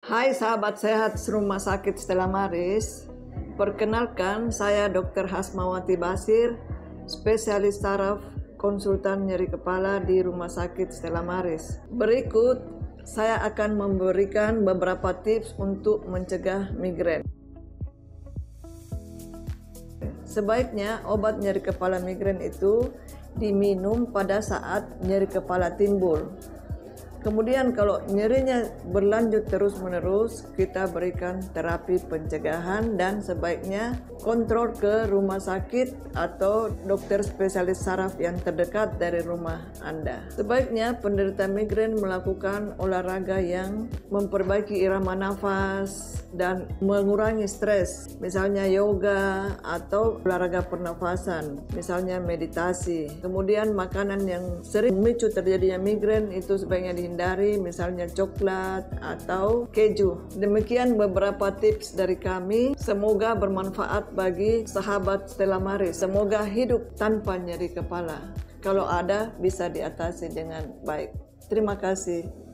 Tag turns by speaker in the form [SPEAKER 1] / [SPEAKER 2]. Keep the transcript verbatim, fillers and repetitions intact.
[SPEAKER 1] Hai sahabat sehat Rumah Sakit Stella Maris. Perkenalkan, saya dokter Hasmawati Basir, spesialis saraf, konsultan nyeri kepala di Rumah Sakit Stella Maris. Berikut saya akan memberikan beberapa tips untuk mencegah migrain. Sebaiknya obat nyeri kepala migrain itu diminum pada saat nyeri kepala timbul. Kemudian kalau nyerinya berlanjut terus-menerus, kita berikan terapi pencegahan dan sebaiknya kontrol ke rumah sakit atau dokter spesialis saraf yang terdekat dari rumah Anda. Sebaiknya penderita migrain melakukan olahraga yang memperbaiki irama nafas dan mengurangi stres, misalnya yoga atau olahraga pernafasan, misalnya meditasi. Kemudian makanan yang sering memicu terjadinya migrain itu sebaiknya dihindari, misalnya coklat atau keju. Demikian beberapa tips dari kami, semoga bermanfaat bagi sahabat Stella Maris. Semoga hidup tanpa nyeri kepala. Kalau ada, bisa diatasi dengan baik. Terima kasih.